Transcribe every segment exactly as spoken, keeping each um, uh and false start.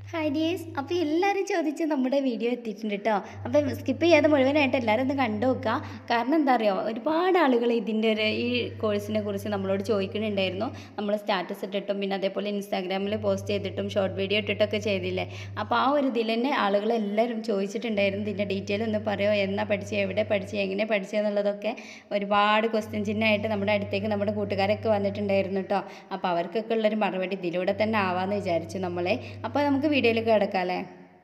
Hi dears. അപ്പോൾ എല്ലാവരും ചോദിച്ച് നമ്മുടെ വീഡിയോ എത്തിയിട്ടുണ്ട് കേട്ടോ. അപ്പം സ്കിപ്പ് ചെയ്യാതെ മുഴുവനായിട്ട് എല്ലാവരും ഒന്ന് കണ്ടു നോക്കുക. കാരണം എന്താ പറയുക, ഒരുപാട് ആളുകൾ ഇതിൻ്റെ ഒരു ഈ കോഴ്സിനെ കുറിച്ച് നമ്മളോട് ചോദിക്കുന്നുണ്ടായിരുന്നു. നമ്മൾ സ്റ്റാറ്റസ് ഇട്ടിട്ടും പിന്നെ അതേപോലെ ഇൻസ്റ്റാഗ്രാമിൽ പോസ്റ്റ് ചെയ്തിട്ടും ഷോർട്ട് വീഡിയോ ഇട്ടിട്ടൊക്കെ ചെയ്തില്ലേ. അപ്പോൾ ആ ഒരു ഇതിൽ തന്നെ ആളുകളെല്ലാവരും ചോദിച്ചിട്ടുണ്ടായിരുന്നു, ഇതിൻ്റെ ഡീറ്റെയിൽ ഒന്ന് പറയുമോ, എന്നാ പഠിച്ചത്, എവിടെ പഠിച്ചത്, എങ്ങനെ പഠിച്ചതെന്നുള്ളതൊക്കെ ഒരുപാട് ക്വസ്റ്റ്യൻ ചിഹ്നമായിട്ട് നമ്മുടെ അടുത്തേക്ക് നമ്മുടെ കൂട്ടുകാരൊക്കെ വന്നിട്ടുണ്ടായിരുന്നു കേട്ടോ. അപ്പോൾ അവർക്കൊക്കെ ഉള്ളൊരു മറുപടി ഇതിലൂടെ തന്നെ ആവാമെന്ന് വിചാരിച്ചു നമ്മളെ. അപ്പോൾ നമുക്ക് വീഡിയോയിലേക്ക് കിടക്കാം അല്ലേ.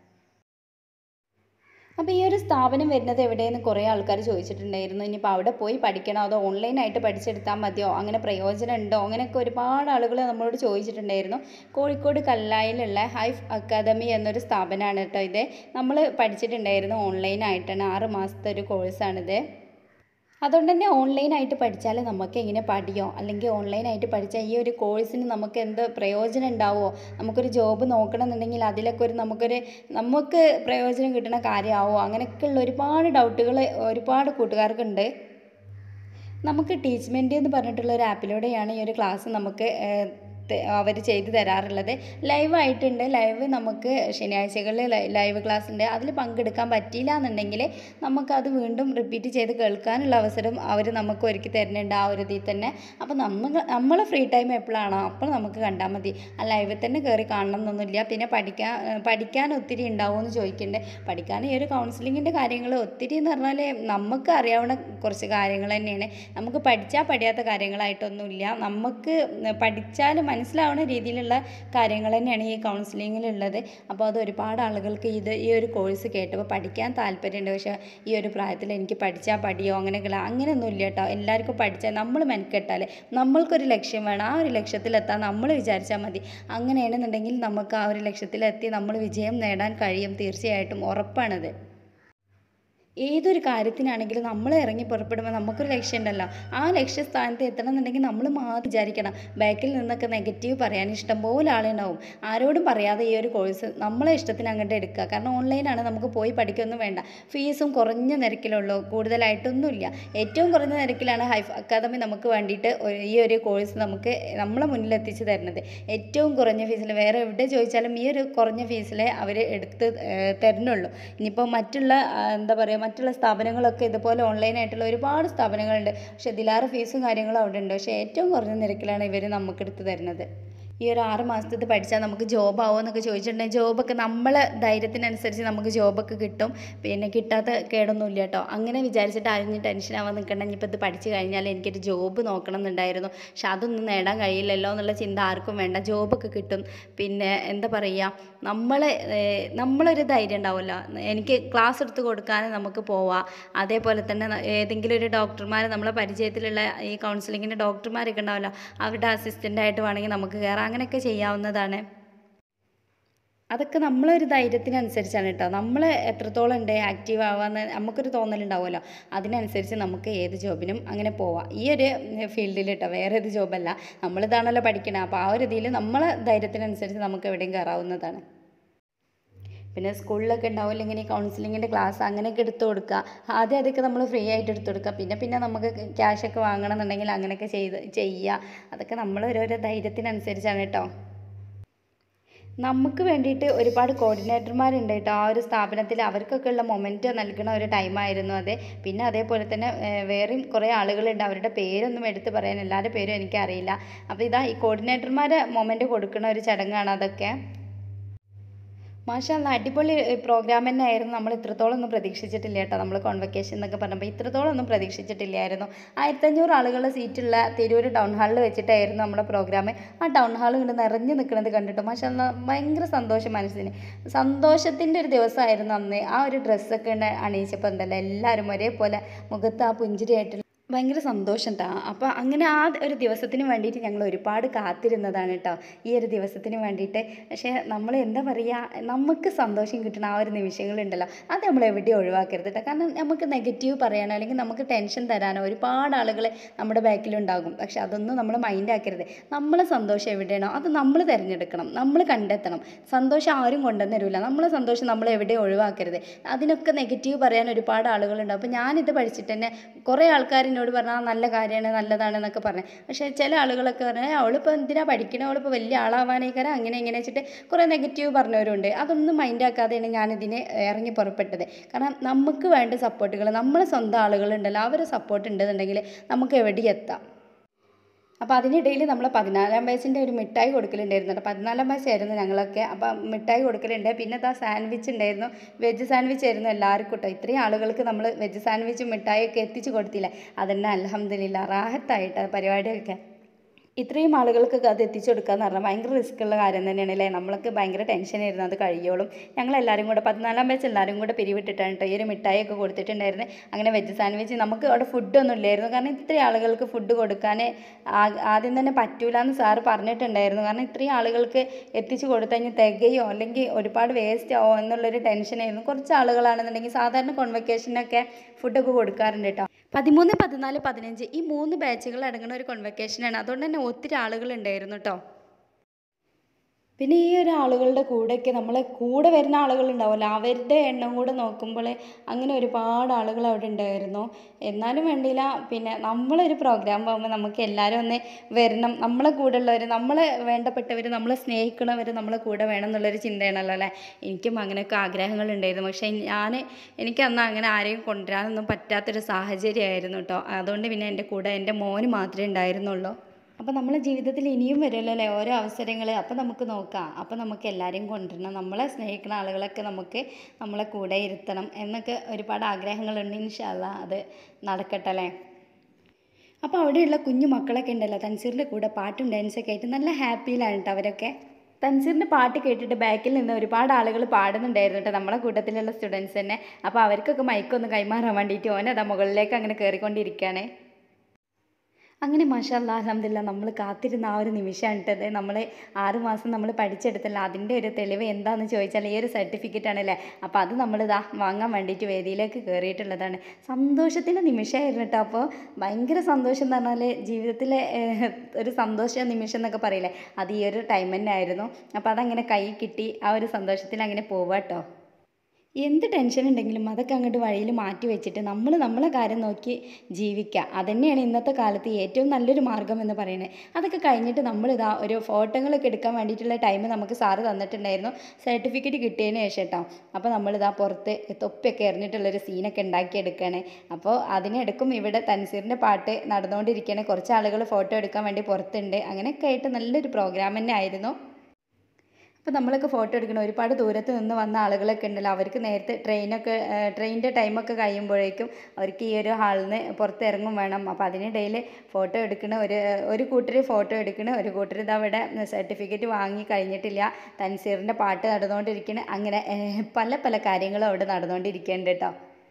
അപ്പോൾ ഈ ഒരു സ്ഥാപനം വരുന്നത് എവിടെയെന്ന് കുറേ ആൾക്കാർ ചോദിച്ചിട്ടുണ്ടായിരുന്നു. ഇനിയിപ്പോൾ അവിടെ പോയി പഠിക്കണോ അതോ ഓൺലൈനായിട്ട് പഠിച്ചെടുത്താൽ മതിയോ, അങ്ങനെ പ്രയോജനം ഉണ്ടോ, അങ്ങനെയൊക്കെ ഒരുപാട് ആളുകൾ നമ്മളോട് ചോദിച്ചിട്ടുണ്ടായിരുന്നു. കോഴിക്കോട് കല്ലായിലുള്ള ഹൈഫ് അക്കാദമി എന്നൊരു സ്ഥാപനമാണ് കേട്ടോ ഇത്. നമ്മൾ പഠിച്ചിട്ടുണ്ടായിരുന്നു ഓൺലൈനായിട്ടാണ്, ആറ് മാസത്തെ ഒരു കോഴ്സാണിത്. അതുകൊണ്ട് തന്നെ ഓൺലൈനായിട്ട് പഠിച്ചാൽ നമുക്ക് എങ്ങനെ പഠിയോ, അല്ലെങ്കിൽ ഓൺലൈനായിട്ട് പഠിച്ചാൽ ഈ ഒരു കോഴ്സിന് നമുക്ക് എന്ത് പ്രയോജനം ഉണ്ടാവുമോ, നമുക്കൊരു ജോബ് നോക്കണമെന്നുണ്ടെങ്കിൽ അതിലൊക്കെ ഒരു നമുക്കൊരു നമുക്ക് പ്രയോജനം കിട്ടുന്ന കാര്യമാവോ, അങ്ങനെയൊക്കെയുള്ള ഒരുപാട് ഡൗട്ടുകൾ ഒരുപാട് കൂട്ടുകാർക്കുണ്ട്. നമുക്ക് ടീച്ച്മെൻറ്റ് എന്ന് പറഞ്ഞിട്ടുള്ള ഒരു ആപ്പിലൂടെയാണ് ഈ ഒരു ക്ലാസ് നമുക്ക് അവർ ചെയ്തു തരാറുള്ളത്. ലൈവായിട്ടുണ്ട്. ലൈവ് നമുക്ക് ശനിയാഴ്ചകളിൽ ലൈവ് ക്ലാസ് ഉണ്ട്. അതിൽ പങ്കെടുക്കാൻ പറ്റിയില്ല എന്നുണ്ടെങ്കിൽ നമുക്കത് വീണ്ടും റിപ്പീറ്റ് ചെയ്ത് കേൾക്കാനുള്ള അവസരം അവർ നമുക്ക് ഒരുക്കി തരുന്നുണ്ട് ആ ഒരു ഇതിൽ തന്നെ. അപ്പോൾ നമ്മൾ നമ്മളെ ഫ്രീ ടൈം എപ്പോഴാണോ അപ്പോൾ നമുക്ക് കണ്ടാൽ മതി. ആ ലൈവിൽ തന്നെ കയറി കാണണം എന്നൊന്നുമില്ല. പിന്നെ പഠിക്കാൻ പഠിക്കാൻ ഒത്തിരി ഉണ്ടാവുമെന്ന് ചോദിക്കുന്നുണ്ട്. പഠിക്കാൻ ഈ ഒരു കൗൺസിലിങ്ങിൻ്റെ കാര്യങ്ങൾ ഒത്തിരി എന്ന് പറഞ്ഞാൽ നമുക്ക് അറിയാവുന്ന കുറച്ച് കാര്യങ്ങൾ തന്നെയാണ്. നമുക്ക് പഠിച്ചാൽ പഠിയാത്ത കാര്യങ്ങളായിട്ടൊന്നുമില്ല. നമുക്ക് പഠിച്ചാൽ മനസ്സിലാവുന്ന രീതിയിലുള്ള കാര്യങ്ങൾ തന്നെയാണ് ഈ കൗൺസിലിങ്ങിലുള്ളത്. അപ്പോൾ അത് ഒരുപാട് ആളുകൾക്ക് ഇത് ഈ ഒരു കോഴ്സ് കേട്ടപ്പോൾ പഠിക്കാൻ താല്പര്യമുണ്ട്. പക്ഷേ ഈ ഒരു പ്രായത്തിൽ എനിക്ക് പഠിച്ചാൽ പഠിയോ അങ്ങനെയൊക്കെയുള്ള അങ്ങനെയൊന്നും ഇല്ല കേട്ടോ. എല്ലാവർക്കും പഠിച്ചാൽ നമ്മൾ മെനക്കെട്ടാൽ നമ്മൾക്കൊരു ലക്ഷ്യം വേണം. ആ ഒരു ലക്ഷ്യത്തിലെത്താൻ നമ്മൾ വിചാരിച്ചാൽ മതി. അങ്ങനെയാണെന്നുണ്ടെങ്കിൽ നമുക്ക് ആ ഒരു ലക്ഷ്യത്തിലെത്തി നമ്മൾ വിജയം നേടാൻ കഴിയും. തീർച്ചയായിട്ടും ഉറപ്പാണത്. ഏതൊരു കാര്യത്തിനാണെങ്കിലും നമ്മൾ ഇറങ്ങി പുറപ്പെടുമ്പോൾ നമുക്കൊരു ലക്ഷ്യം ഉണ്ടല്ലോ. ആ ലക്ഷ്യസ്ഥാനത്ത് എത്തണം എന്നുണ്ടെങ്കിൽ നമ്മൾ മാത്രം വിചാരിക്കണം. ബാക്കിൽ നിന്നൊക്കെ നെഗറ്റീവ് പറയാൻ ഇഷ്ടംപോലെ ആളുണ്ടാവും. ആരോടും പറയാതെ ഈ ഒരു കോഴ്സ് നമ്മളെ ഇഷ്ടത്തിന് അങ്ങോട്ട് എടുക്കുക. കാരണം ഓൺലൈനാണ്, നമുക്ക് പോയി പഠിക്കൊന്നും വേണ്ട. ഫീസും കുറഞ്ഞ നിരക്കിലുള്ളൂ, കൂടുതലായിട്ടൊന്നുമില്ല. ഏറ്റവും കുറഞ്ഞ നിരക്കിലാണ് ഹൈഫ് അക്കാദമി നമുക്ക് വേണ്ടിയിട്ട് ഈ ഒരു കോഴ്സ് നമുക്ക് നമ്മളെ മുന്നിൽ എത്തിച്ച് തരുന്നത്. ഏറ്റവും കുറഞ്ഞ ഫീസിൽ വേറെ എവിടെ ചോദിച്ചാലും ഈ ഒരു കുറഞ്ഞ ഫീസിലേ അവർ എടുത്ത് തരുന്നുള്ളൂ. ഇനിയിപ്പോൾ മറ്റുള്ള എന്താ പറയുക, മറ്റുള്ള സ്ഥാപനങ്ങളൊക്കെ ഇതുപോലെ ഓൺലൈനായിട്ടുള്ള ഒരുപാട് സ്ഥാപനങ്ങളുണ്ട്. പക്ഷേ ഇതിലാറ് ഫീസും കാര്യങ്ങളും അവിടെ ഉണ്ട്. പക്ഷേ ഏറ്റവും കുറഞ്ഞ നിരക്കിലാണ് ഇവർ നമുക്ക് എടുത്ത് തരുന്നത്. ഈ ഒരു ആറ് മാസത്തിൽ പഠിച്ചാൽ നമുക്ക് ജോബ് ആവുമോ എന്നൊക്കെ ചോദിച്ചിട്ടുണ്ടെങ്കിൽ ജോബൊക്കെ നമ്മളെ ധൈര്യത്തിനനുസരിച്ച് നമുക്ക് ജോബൊക്കെ കിട്ടും. പിന്നെ കിട്ടാത്ത കേടൊന്നുമില്ല കേട്ടോ. അങ്ങനെ വിചാരിച്ചിട്ട് ആരും ടെൻഷൻ ആവാൻ നിൽക്കണ്ട. ഇനിയിപ്പോൾ ഇത് പഠിച്ച് കഴിഞ്ഞാൽ എനിക്കൊരു ജോബ് നോക്കണം എന്നുണ്ടായിരുന്നു, പക്ഷെ അതൊന്നും നേടാൻ കഴിയില്ലല്ലോ എന്നുള്ള ചിന്ത ആർക്കും വേണ്ട. ജോബൊക്കെ കിട്ടും. പിന്നെ എന്താ പറയുക, നമ്മളെ നമ്മളൊരു ധൈര്യം ഉണ്ടാവുമല്ലോ. എനിക്ക് ക്ലാസ് എടുത്ത് കൊടുക്കാൻ നമുക്ക് പോവാം. അതേപോലെ തന്നെ ഏതെങ്കിലും ഒരു ഡോക്ടർമാർ നമ്മളെ പരിചയത്തിലുള്ള ഈ കൗൺസിലിങ്ങിൻ്റെ ഡോക്ടർമാരൊക്കെ ഉണ്ടാവുമല്ലോ, അവരുടെ അസിസ്റ്റൻ്റായിട്ട് വേണമെങ്കിൽ നമുക്ക് കയറാം. അങ്ങനെയൊക്കെ ചെയ്യാവുന്നതാണ്. അതൊക്കെ നമ്മളൊരു ധൈര്യത്തിനനുസരിച്ചാണ് കേട്ടോ. നമ്മൾ എത്രത്തോളം ഉണ്ട് ആക്റ്റീവ് ആവാന്ന് നമുക്കൊരു തോന്നലുണ്ടാവുമല്ലോ. അതിനനുസരിച്ച് നമുക്ക് ഏത് ജോബിനും അങ്ങനെ പോവാം. ഈ ഒരു ഫീൽഡിൽ കേട്ടോ, വേറെ ഏത് ജോബല്ല. നമ്മളിതാണല്ലോ പഠിക്കണം. അപ്പോൾ ആ ഒരു ഇതിൽ നമ്മളെ ധൈര്യത്തിനനുസരിച്ച് നമുക്ക് എവിടെയും കയറാവുന്നതാണ്. പിന്നെ സ്കൂളിലൊക്കെ ഉണ്ടാവില്ല ഇങ്ങനെ കൗൺസിലിങ്ങിൻ്റെ ക്ലാസ്, അങ്ങനെയൊക്കെ എടുത്തു കൊടുക്കുക. ആദ്യം അതൊക്കെ നമ്മൾ ഫ്രീ ആയിട്ട് എടുത്തു കൊടുക്കുക. പിന്നെ പിന്നെ നമുക്ക് ക്യാഷൊക്കെ വാങ്ങണം എന്നുണ്ടെങ്കിൽ അങ്ങനെയൊക്കെ ചെയ്ത് ചെയ്യുക. അതൊക്കെ നമ്മൾ ഓരോരോ ധൈര്യത്തിനനുസരിച്ചാണ് കേട്ടോ. നമുക്ക് വേണ്ടിയിട്ട് ഒരുപാട് കോർഡിനേറ്റർമാരുണ്ട് കേട്ടോ ആ ഒരു സ്ഥാപനത്തിൽ. അവർക്കൊക്കെ ഉള്ള മൊമെൻറ്റ് നൽകുന്ന ഒരു ടൈമായിരുന്നു അത്. പിന്നെ അതേപോലെ തന്നെ വേറെയും കുറേ ആളുകളുണ്ട്. അവരുടെ പേരൊന്നും എടുത്ത് പറയാൻ എല്ലാവരുടെ പേരും എനിക്കറിയില്ല. അപ്പോൾ ഇതാ ഈ കോർഡിനേറ്റർമാരെ മൊമെൻറ്റ് കൊടുക്കുന്ന ഒരു ചടങ്ങാണ് അതൊക്കെ. മാഷാ അല്ലാ, അടിപൊളി പ്രോഗ്രാം തന്നെ ആയിരുന്നു. നമ്മൾ ഇത്രത്തോളം ഒന്നും പ്രതീക്ഷിച്ചിട്ടില്ല കേട്ടോ. നമ്മൾ കോൺവക്കേഷൻ എന്നൊക്കെ പറഞ്ഞപ്പോൾ ഇത്രത്തോളം ഒന്നും പ്രതീക്ഷിച്ചിട്ടില്ലായിരുന്നു. ആയിരത്തഞ്ഞൂറ് ആളുകളുടെ സീറ്റുള്ള തിരൂർ ടൗൺ ഹാളിൽ വെച്ചിട്ടായിരുന്നു നമ്മുടെ പ്രോഗ്രാം. ആ ടൗൺ ഹാൾ ഇങ്ങോട്ട് നിറഞ്ഞു നിൽക്കുന്നത് കണ്ടിട്ട് മാഷാ അല്ലാ ഭയങ്കര സന്തോഷം. മനസ്സിന് സന്തോഷത്തിൻ്റെ ഒരു ദിവസമായിരുന്നു അന്ന്. ആ ഒരു ഡ്രസ്സൊക്കെ അണിയിച്ചപ്പോൾ എന്തല്ല എല്ലാവരും ഒരേപോലെ മുഖത്ത് ആ പുഞ്ചിരിയായിട്ട് ഭയങ്കര സന്തോഷം ട്ടാ. അപ്പോൾ അങ്ങനെ ആ ഒരു ദിവസത്തിന് വേണ്ടിയിട്ട് ഞങ്ങൾ ഒരുപാട് കാത്തിരുന്നതാണ് കേട്ടോ, ഈ ഒരു ദിവസത്തിന് വേണ്ടിയിട്ട്. പക്ഷേ നമ്മൾ എന്താ പറയുക, നമുക്ക് സന്തോഷം കിട്ടുന്ന ആ ഒരു നിമിഷങ്ങളുണ്ടല്ലോ, അത് നമ്മൾ എവിടെയും ഒഴിവാക്കരുത് കേട്ടോ. കാരണം നമുക്ക് നെഗറ്റീവ് പറയാനോ അല്ലെങ്കിൽ നമുക്ക് ടെൻഷൻ തരാനോ ഒരുപാട് ആളുകൾ നമ്മുടെ ബാക്കിലുണ്ടാകും. പക്ഷെ അതൊന്നും നമ്മൾ മൈൻഡ് ആക്കരുത്. നമ്മളെ സന്തോഷം എവിടെയാണോ അത് നമ്മൾ തിരഞ്ഞെടുക്കണം, നമ്മൾ കണ്ടെത്തണം. സന്തോഷം ആരും കൊണ്ടുവന്ന് തരില്ല. നമ്മളെ സന്തോഷം നമ്മൾ എവിടെയും ഒഴിവാക്കരുത്. അതിനൊക്കെ നെഗറ്റീവ് പറയാൻ ഒരുപാട് ആളുകളുണ്ടാവും. അപ്പോൾ ഞാനിത് പഠിച്ചിട്ട് തന്നെ കുറേ ആൾക്കാർ എന്നോട് പറഞ്ഞാൽ നല്ല കാര്യമാണ് നല്ലതാണ് എന്നൊക്കെ പറഞ്ഞു. പക്ഷേ ചില ആളുകളൊക്കെ പറഞ്ഞാൽ അവളിപ്പോൾ എന്തിനാണ് പഠിക്കണത്, അവളിപ്പോൾ വലിയ ആളാവാനേക്കാരം അങ്ങനെ ഇങ്ങനെ വെച്ചിട്ട് കുറേ നെഗറ്റീവ് പറഞ്ഞവരുണ്ട്. അതൊന്നും മൈൻഡാക്കാതെയാണ് ഞാനിതിന് ഇറങ്ങി പുറപ്പെട്ടത്. കാരണം നമുക്ക് വേണ്ട സപ്പോർട്ടുകൾ നമ്മളെ സ്വന്തം ആളുകളുണ്ടല്ലോ, അവരെ സപ്പോർട്ട് ഉണ്ടെന്നുണ്ടെങ്കിൽ നമുക്ക് എവിടെയും എത്താം. അപ്പോൾ അതിനിടയിൽ നമ്മൾ പതിനാലാം വയസ്സിൻ്റെ ഒരു മിഠായി കൊടുക്കലുണ്ടായിരുന്നു കേട്ടോ. പതിനാലാം വയസ്സായിരുന്നു ഞങ്ങളൊക്കെ. അപ്പം മിഠായി കൊടുക്കലുണ്ട്. പിന്നെ ആ സാൻഡ്വിച്ച് ഉണ്ടായിരുന്നു, വെജ് സാൻഡ്വിച്ച് ആയിരുന്നു എല്ലാവർക്കും കേട്ടോ. ഇത്രയും ആളുകൾക്ക് നമ്മൾ വെജ് സാൻഡ്വിച്ചും മിഠായിയൊക്കെ എത്തിച്ച് കൊടുത്തില്ല. അതന്നെ അൽഹംദുലില്ലാ റാഹത്തായിട്ട് പരിപാടിയൊക്കെ. ഇത്രയും ആളുകൾക്കൊക്കെ അത് എത്തിച്ചു കൊടുക്കുക എന്ന് പറഞ്ഞാൽ ഭയങ്കര റിസ്ക് ഉള്ള കാര്യം തന്നെയാണ് അല്ലേ. നമ്മളൊക്കെ ഭയങ്കര ടെൻഷനായിരുന്നു അത് കഴിയോളും. ഞങ്ങളെല്ലാവരും കൂടെ പതിനാലാം വയസ്സ് എല്ലാവരും കൂടെ പിരിവിട്ടിട്ടാണ് കേട്ടോ ഈ ഒരു മിഠായിയൊക്കെ കൊടുത്തിട്ടുണ്ടായിരുന്നു. അങ്ങനെ വെജ് സാൻഡ്വിച്ച് നമുക്ക് അവിടെ ഫുഡൊന്നും ഇല്ലായിരുന്നു. കാരണം ഇത്രയും ആളുകൾക്ക് ഫുഡ് കൊടുക്കാൻ ആദ്യം തന്നെ പറ്റൂല എന്ന് സാറ് പറഞ്ഞിട്ടുണ്ടായിരുന്നു. കാരണം ഇത്രയും ആളുകൾക്ക് എത്തിച്ചു കൊടുത്തു കഴിഞ്ഞാൽ തികയോ അല്ലെങ്കിൽ ഒരുപാട് വേസ്റ്റ് ആവോ എന്നുള്ളൊരു ടെൻഷനായിരുന്നു. കുറച്ച് ആളുകളാണെന്നുണ്ടെങ്കിൽ സാധാരണ കോൺവെക്കേഷനൊക്കെ ഫുഡൊക്കെ കൊടുക്കാറുണ്ട് കേട്ടോ. പതിമൂന്ന് പതിനാല് പതിനഞ്ച് ഈ മൂന്ന് ബാച്ചുകൾ അടങ്ങുന്ന ഒരു കോൺവെക്കേഷനാണ്. അതുകൊണ്ട് തന്നെ ഒത്തിരി ആളുകളുണ്ടായിരുന്നു കേട്ടോ. പിന്നെ ഈ ഒരു ആളുകളുടെ കൂടെയൊക്കെ നമ്മളെ കൂടെ വരുന്ന ആളുകളുണ്ടാവുമല്ലോ, അവരുടെ എണ്ണം കൂടെ നോക്കുമ്പോൾ അങ്ങനെ ഒരുപാട് ആളുകൾ അവിടെ ഉണ്ടായിരുന്നു. എന്നാലും വേണ്ടിയില്ല, പിന്നെ നമ്മളൊരു പ്രോഗ്രാം പോകുമ്പോൾ നമുക്ക് എല്ലാവരും ഒന്ന് വരണം, നമ്മളെ കൂടെ ഉള്ളവർ, നമ്മളെ വേണ്ടപ്പെട്ടവർ, നമ്മളെ സ്നേഹിക്കണവർ നമ്മളെ കൂടെ വേണം എന്നുള്ളൊരു ചിന്തയാണല്ലോ അല്ലേ. എനിക്കും അങ്ങനെയൊക്കെ ആഗ്രഹങ്ങളുണ്ടായിരുന്നു. പക്ഷേ ഞാൻ എനിക്ക് അന്ന് അങ്ങനെ ആരെയും കൊണ്ടുവരാനൊന്നും പറ്റാത്തൊരു സാഹചര്യമായിരുന്നു കേട്ടോ. അതുകൊണ്ട് പിന്നെ എൻ്റെ കൂടെ എൻ്റെ മോന് മാത്രമേ ഉണ്ടായിരുന്നുള്ളൂ. അപ്പോൾ നമ്മളെ ജീവിതത്തിൽ ഇനിയും വരുമല്ലോ അല്ലേ ഓരോ അവസരങ്ങൾ. അപ്പോൾ നമുക്ക് നോക്കാം, അപ്പോൾ നമുക്ക് എല്ലാവരെയും കൊണ്ടുവരണം, നമ്മളെ സ്നേഹിക്കുന്ന ആളുകളൊക്കെ നമുക്ക് നമ്മളെ കൂടെ ഇരുത്തണം എന്നൊക്കെ ഒരുപാട് ആഗ്രഹങ്ങളുണ്ട്. ഇൻഷാ അല്ലാഹ് അത് നടക്കട്ടെ അല്ലേ. അപ്പോൾ അവിടെയുള്ള കുഞ്ഞു മക്കളൊക്കെ ഉണ്ടല്ലോ, തൻസീറിൻ്റെ കൂടെ പാട്ടും ഡാൻസൊക്കെ ആയിട്ട് നല്ല ഹാപ്പിയിലാണ് കേട്ടോ അവരൊക്കെ. തൻസീറിൻ്റെ പാട്ട് കേട്ടിട്ട് ബാക്കിൽ നിന്ന് ഒരുപാട് ആളുകൾ പാടുന്നുണ്ടായിരുന്നു കേട്ടോ, നമ്മളെ കൂട്ടത്തിലുള്ള സ്റ്റുഡൻസ് തന്നെ. അപ്പോൾ അവർക്കൊക്കെ മൈക്കൊന്ന് കൈമാറാൻ വേണ്ടിയിട്ട് ഓനതാ മുകളിലേക്ക് അങ്ങനെ കയറിക്കൊണ്ടിരിക്കുകയാണ്. അങ്ങനെ മാഷാ അല്ലാഹ് അൽഹംദുലില്ലാ നമ്മൾ കാത്തിരുന്ന ആ ഒരു നിമിഷമാണ് കേട്ടത്. നമ്മൾ ആറ് മാസം നമ്മൾ പഠിച്ചെടുത്തല്ല, അതിൻ്റെ ഒരു തെളിവ് എന്താണെന്ന് ചോദിച്ചാൽ ഈ ഒരു സർട്ടിഫിക്കറ്റ് ആണല്ലേ. അപ്പോൾ അത് നമ്മളിതാ വാങ്ങാൻ വേണ്ടിയിട്ട് വേദിയിലേക്ക് കയറിയിട്ടുള്ളതാണ്. സന്തോഷത്തിൻ്റെ നിമിഷമായിരുന്നു കേട്ടോ. അപ്പോൾ ഭയങ്കര സന്തോഷം എന്ന് പറഞ്ഞാൽ ജീവിതത്തിലെ ഒരു സന്തോഷ നിമിഷം എന്നൊക്കെ പറയില്ലേ, അത് ഈ ഒരു ടൈം തന്നെ ആയിരുന്നു. അപ്പോൾ അതങ്ങനെ കൈ കിട്ടി, ആ ഒരു സന്തോഷത്തിൽ അങ്ങനെ പോവാം കേട്ടോ. എന്ത് ടെൻഷൻ ഉണ്ടെങ്കിലും അതൊക്കെ അങ്ങോട്ട് വഴിയിൽ മാറ്റി വെച്ചിട്ട് നമ്മൾ നമ്മളെ കാര്യം നോക്കി ജീവിക്കുക, അതുതന്നെയാണ് ഇന്നത്തെ കാലത്ത് ഏറ്റവും നല്ലൊരു മാർഗ്ഗം എന്ന് പറയുന്നത്. അതൊക്കെ കഴിഞ്ഞിട്ട് നമ്മളിതാ ഒരു ഫോട്ടോകളൊക്കെ എടുക്കാൻ വേണ്ടിയിട്ടുള്ള ടൈം നമുക്ക് സാറ് തന്നിട്ടുണ്ടായിരുന്നു സർട്ടിഫിക്കറ്റ് കിട്ടിയതിന് ശേഷം കേട്ടോ. അപ്പോൾ നമ്മളിതാ പുറത്ത് തൊപ്പിയൊക്കെ എറിഞ്ഞിട്ടുള്ളൊരു സീനൊക്കെ ഉണ്ടാക്കിയെടുക്കുകയാണ്. അപ്പോൾ അതിനെടുക്കും ഇവിടെ തൻസീറിൻ്റെ പാട്ട് നടന്നുകൊണ്ടിരിക്കുകയാണ്. കുറച്ച് ആളുകൾ ഫോട്ടോ എടുക്കാൻ വേണ്ടി പുറത്തുണ്ട്. അങ്ങനെയൊക്കെ ആയിട്ട് നല്ലൊരു പ്രോഗ്രാം തന്നെ ആയിരുന്നു. അപ്പോൾ നമ്മളൊക്കെ ഫോട്ടോ എടുക്കണം, ഒരുപാട് ദൂരത്ത് നിന്ന് വന്ന ആളുകളൊക്കെ ഉണ്ടല്ലോ, അവർക്ക് നേരത്തെ ട്രെയിനൊക്കെ ട്രെയിനിൻ്റെ ടൈമൊക്കെ കഴിയുമ്പോഴേക്കും അവർക്ക് ഈ ഒരു ഹാളിൽ നിന്ന് പുറത്തിറങ്ങും വേണം. അപ്പോൾ അതിനിടയിൽ ഫോട്ടോ എടുക്കണ ഒരു ഒരു കൂട്ടർ ഫോട്ടോ എടുക്കണ ഒരു കൂട്ടർ ഇതാ ഇവിടെ സർട്ടിഫിക്കറ്റ് വാങ്ങി കഴിഞ്ഞിട്ടില്ല, തൻസീറിൻ്റെ പാട്ട് നടന്നുകൊണ്ടിരിക്കണം. അങ്ങനെ പല പല കാര്യങ്ങളും അവിടെ നടന്നുകൊണ്ടിരിക്കുന്നുണ്ട് കേട്ടോ.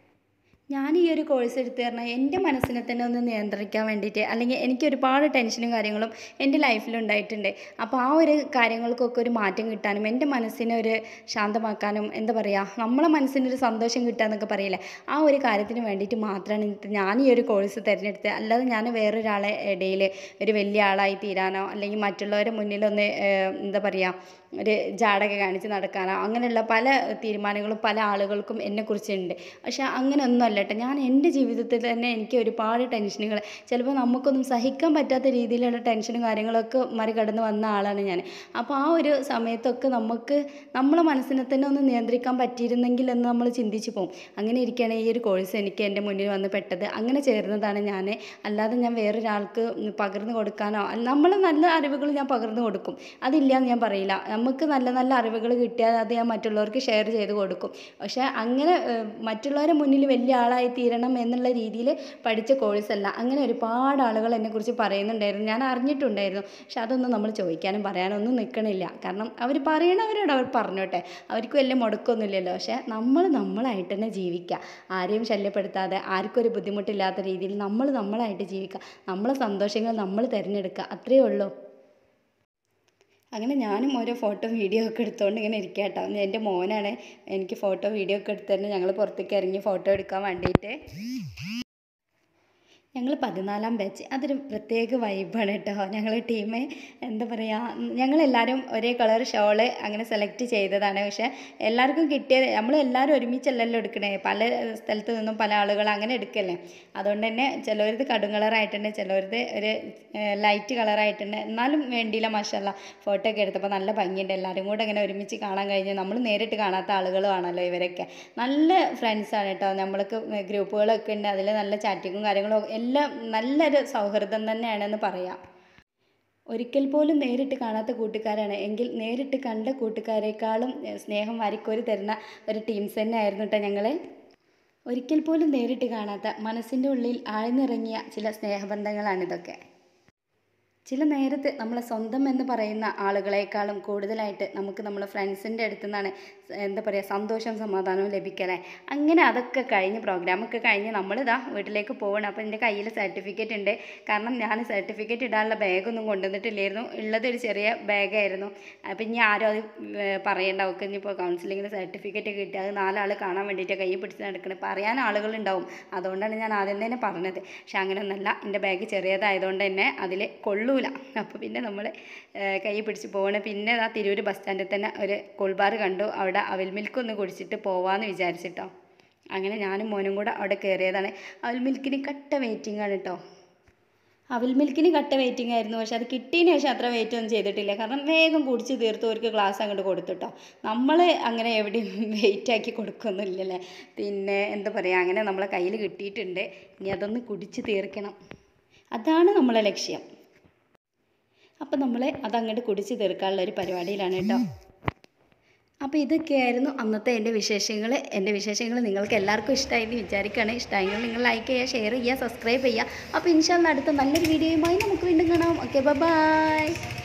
ഞാൻ ഈ ഒരു കോഴ്സ് എടുത്ത് പറഞ്ഞാൽ എൻ്റെ മനസ്സിനെ തന്നെ ഒന്ന് നിയന്ത്രിക്കാൻ വേണ്ടിയിട്ട്, അല്ലെങ്കിൽ എനിക്ക് ഒരുപാട് ടെൻഷനും കാര്യങ്ങളും എൻ്റെ ലൈഫിലുണ്ടായിട്ടുണ്ട്. അപ്പോൾ ആ ഒരു കാര്യങ്ങൾക്കൊക്കെ ഒരു മാറ്റം കിട്ടാനും എൻ്റെ മനസ്സിനെ ഒരു ശാന്തമാക്കാനും, എന്താ പറയുക, നമ്മളെ മനസ്സിനൊരു സന്തോഷം കിട്ടുക എന്നൊക്കെ പറയില്ലേ, ആ ഒരു കാര്യത്തിന് വേണ്ടിയിട്ട് മാത്രമാണ് ഞാൻ ഈ ഒരു കോഴ്സ് തിരഞ്ഞെടുത്തത്. അല്ലാതെ ഞാൻ വേറൊരാളെ ഇടയിൽ ഒരു വലിയ ആളായി തീരാനോ അല്ലെങ്കിൽ മറ്റുള്ളവരുടെ മുന്നിലൊന്ന് എന്താ പറയുക ഒരു ജാടൊക്കെ കാണിച്ച് നടക്കാനോ അങ്ങനെയുള്ള പല തീരുമാനങ്ങളും പല ആളുകൾക്കും എന്നെക്കുറിച്ചുണ്ട്. പക്ഷേ അങ്ങനെയൊന്നും അല്ല കേട്ടോ. ഞാൻ എൻ്റെ ജീവിതത്തിൽ തന്നെ എനിക്ക് ഒരുപാട് ടെൻഷനുകൾ, ചിലപ്പോൾ നമുക്കൊന്നും സഹിക്കാൻ പറ്റാത്ത രീതിയിലുള്ള ടെൻഷനും കാര്യങ്ങളൊക്കെ മറികടന്ന് വന്ന ആളാണ് ഞാൻ. അപ്പോൾ ആ ഒരു സമയത്തൊക്കെ നമുക്ക് നമ്മളെ മനസ്സിനെ തന്നെ ഒന്ന് നിയന്ത്രിക്കാൻ പറ്റിയിരുന്നെങ്കിൽ എന്ന് നമ്മൾ ചിന്തിച്ച് പോകും. അങ്ങനെ ഇരിക്കുകയാണ് ഈ ഒരു കോഴ്സ് എനിക്ക് എൻ്റെ മുന്നിൽ വന്ന് പെട്ടത്. അങ്ങനെ ചേർന്നതാണ് ഞാൻ. അല്ലാതെ ഞാൻ വേറൊരാൾക്ക് പകർന്നു കൊടുക്കാനോ, നമ്മൾ നല്ല അറിവുകൾ ഞാൻ പകർന്നു കൊടുക്കും, അതില്ല എന്ന് ഞാൻ പറയില്ല. നമുക്ക് നല്ല നല്ല അറിവുകൾ കിട്ടിയാൽ അത് ഞാൻ മറ്റുള്ളവർക്ക് ഷെയർ ചെയ്ത് കൊടുക്കും. പക്ഷേ അങ്ങനെ മറ്റുള്ളവരുടെ മുന്നിൽ വലിയ ആളായി തീരണം എന്നുള്ള രീതിയിൽ പഠിച്ച കോഴ്സല്ല. അങ്ങനെ ഒരുപാട് ആളുകൾ എന്നെക്കുറിച്ച് പറയുന്നുണ്ടായിരുന്നു, ഞാൻ അറിഞ്ഞിട്ടുണ്ടായിരുന്നു. പക്ഷെ അതൊന്നും നമ്മൾ ചോദിക്കാനും പറയാനൊന്നും നിൽക്കണില്ല. കാരണം അവർ പറയണവരോട് അവർ പറഞ്ഞോട്ടെ, അവർക്ക് വലിയ മുടക്കമൊന്നുമില്ലല്ലോ. പക്ഷേ നമ്മൾ നമ്മളായിട്ട് തന്നെ ജീവിക്കുക, ആരെയും ശല്യപ്പെടുത്താതെ ആർക്കും ഒരു ബുദ്ധിമുട്ടില്ലാത്ത രീതിയിൽ നമ്മൾ നമ്മളായിട്ട് ജീവിക്കുക, നമ്മളെ സന്തോഷങ്ങൾ നമ്മൾ തിരഞ്ഞെടുക്കുക, അത്രയേ ഉള്ളൂ. അങ്ങനെ ഞാനും ഓരോ ഫോട്ടോ വീഡിയോ ഒക്കെ എടുത്തുകൊണ്ട് ഇങ്ങനെ ഇരിക്കുക കേട്ടോ. എൻ്റെ മോനാണ് എനിക്ക് ഫോട്ടോ വീഡിയോ ഒക്കെ എടുത്ത് തന്നെ ഞങ്ങൾ പുറത്തേക്ക് ഇറങ്ങി ഫോട്ടോ എടുക്കാൻ വേണ്ടിയിട്ട്. ഞങ്ങൾ പതിനാലാം ബാച്ച്. അതൊരു പ്രത്യേക വൈബാണ് കേട്ടോ. ഞങ്ങൾ ടീം എന്താ പറയുക, ഞങ്ങളെല്ലാവരും ഒരേ കളർ ഷോള് അങ്ങനെ സെലക്ട് ചെയ്തതാണ്. പക്ഷേ എല്ലാവർക്കും കിട്ടിയത് നമ്മൾ എല്ലാവരും ഒരുമിച്ചല്ലല്ലോ എടുക്കണേ, പല സ്ഥലത്ത് നിന്നും പല ആളുകൾ അങ്ങനെ എടുക്കല്ലേ. അതുകൊണ്ട് തന്നെ ചിലവരത് കടും കളറായിട്ടുണ്ട്, ചിലവരത് ഒരു ലൈറ്റ് കളറായിട്ടുണ്ട്. എന്നാലും വേണ്ടിയില്ല, മാഷല്ല ഫോട്ടോ ഒക്കെ എടുത്തപ്പോൾ നല്ല ഭംഗിയുണ്ട്. എല്ലാവരും കൂടെ അങ്ങനെ ഒരുമിച്ച് കാണാൻ കഴിഞ്ഞു. നമ്മൾ നേരിട്ട് കാണാത്ത ആളുകളുമാണല്ലോ ഇവരൊക്കെ. നല്ല ഫ്രണ്ട്സാണ് കേട്ടോ. നമ്മൾക്ക് ഗ്രൂപ്പുകളൊക്കെ ഉണ്ട്, അതിൽ നല്ല ചാറ്റിങ്ങും കാര്യങ്ങളും എല്ലാം നല്ലൊരു സൗഹൃദം തന്നെയാണെന്ന് പറയാം. ഒരിക്കൽ പോലും നേരിട്ട് കാണാത്ത കൂട്ടുകാരാണ് എങ്കിൽ നേരിട്ട് കണ്ട കൂട്ടുകാരെക്കാളും സ്നേഹം വാരിക്കോരി തരുന്ന ഒരു ടീംസ് തന്നെയായിരുന്നു കേട്ടോ ഞങ്ങൾ. ഒരിക്കൽ പോലും നേരിട്ട് കാണാത്ത മനസ്സിൻ്റെ ഉള്ളിൽ ആഴ്ന്നിറങ്ങിയ ചില സ്നേഹബന്ധങ്ങളാണിതൊക്കെ. ചില നേരത്ത് നമ്മളെ സ്വന്തം എന്ന് പറയുന്ന ആളുകളെക്കാളും കൂടുതലായിട്ട് നമുക്ക് നമ്മളെ ഫ്രണ്ട്സിൻ്റെ അടുത്തു നിന്നാണ് എന്താ പറയുക സന്തോഷവും സമാധാനവും ലഭിക്കലേ. അങ്ങനെ അതൊക്കെ കഴിഞ്ഞ് പ്രോഗ്രാമൊക്കെ കഴിഞ്ഞ് നമ്മളിതാ വീട്ടിലേക്ക് പോകണം. അപ്പോൾ എൻ്റെ കയ്യിൽ സർട്ടിഫിക്കറ്റ് ഉണ്ട്. കാരണം ഞാൻ സർട്ടിഫിക്കറ്റ് ഇടാനുള്ള ബാഗൊന്നും കൊണ്ടുവന്നിട്ടില്ലായിരുന്നു, ഉള്ളത് ഒരു ചെറിയ ബാഗായിരുന്നു. അപ്പം ഇനി ആരും അത് പറയേണ്ട, അവർക്ക് ഇനിയിപ്പോൾ കൗൺസിലിങ്ങിന് സർട്ടിഫിക്കറ്റ് കിട്ടി അത് നാലാൾ കാണാൻ വേണ്ടിയിട്ട് കൈ പിടിച്ച് നടക്കണം, പറയാൻ ആളുകളുണ്ടാവും. അതുകൊണ്ടാണ് ഞാൻ ആദ്യം തന്നെ പറഞ്ഞത്. പക്ഷെ അങ്ങനെയൊന്നല്ല, എൻ്റെ ബാഗ് ചെറിയതായതുകൊണ്ട് തന്നെ അതിൽ കൊള്ളു. അപ്പോൾ പിന്നെ നമ്മൾ കൈ പിടിച്ച് പോകണം. പിന്നെ ആ തിരൂർ ബസ് സ്റ്റാൻഡിൽ തന്നെ ഒരു കൂൾബാർ കണ്ടു, അവിടെ അവിൽ മിൽക്ക് ഒന്ന് കുടിച്ചിട്ട് പോവാമെന്ന് വിചാരിച്ചിട്ടോ. അങ്ങനെ ഞാനും മോനും കൂടെ അവിടെ കയറിയതാണ്. അവിൽ മിൽക്കിന് കട്ട വെയിറ്റിംഗ് ആണ് കേട്ടോ. അവിൽ മിൽക്കിന് കട്ട വെയിറ്റിംഗ് ആയിരുന്നു. പക്ഷെ അത് കിട്ടിയതിന് ശേഷം അത്ര വെയിറ്റ് ഒന്നും ചെയ്തിട്ടില്ല, കാരണം വേഗം കുടിച്ച് തീർത്ത് അവർക്ക് ഗ്ലാസ് അങ്ങോട്ട് കൊടുത്തുട്ടോ. നമ്മൾ അങ്ങനെ എവിടെയും വെയിറ്റാക്കി കൊടുക്കൊന്നുമില്ലല്ലേ. പിന്നെ എന്താ പറയുക, അങ്ങനെ നമ്മളെ കയ്യിൽ കിട്ടിയിട്ടുണ്ട്. ഇനി അതൊന്ന് കുടിച്ച് തീർക്കണം, അതാണ് നമ്മളെ ലക്ഷ്യം. അപ്പോൾ നമ്മൾ അതങ്ങോട്ട് കുടിച്ച് തീർക്കാനുള്ള ഒരു പരിപാടിയിലാണ് കേട്ടോ. അപ്പോൾ ഇതൊക്കെയായിരുന്നു അന്നത്തെ എൻ്റെ വിശേഷങ്ങൾ. എൻ്റെ വിശേഷങ്ങൾ നിങ്ങൾക്ക് എല്ലാവർക്കും ഇഷ്ടമായി എന്ന് വിചാരിക്കുകയാണ്. ഇഷ്ടമായെങ്കിൽ നിങ്ങൾ ലൈക്ക് ചെയ്യുക, ഷെയർ ചെയ്യുക, സബ്സ്ക്രൈബ് ചെയ്യുക. അപ്പോൾ ഇൻഷാ അല്ലാഹ് അടുത്ത നല്ലൊരു വീഡിയോയുമായി നമുക്ക് വീണ്ടും കാണാം. Okay, bye by.